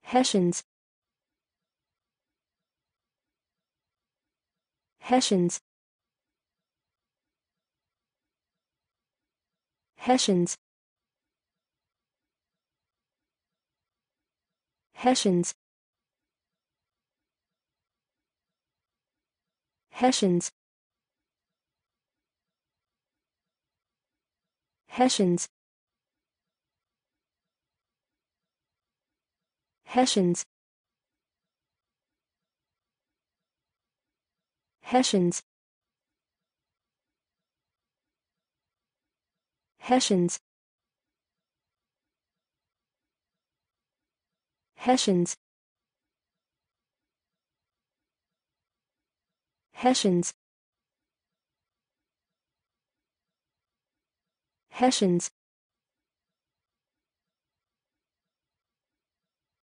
Hessians, Hessians, Hessians, Hessians, Hessians, Hessians, Hessians, Hessians, Hessians, Hessians, Hessians, Hessians,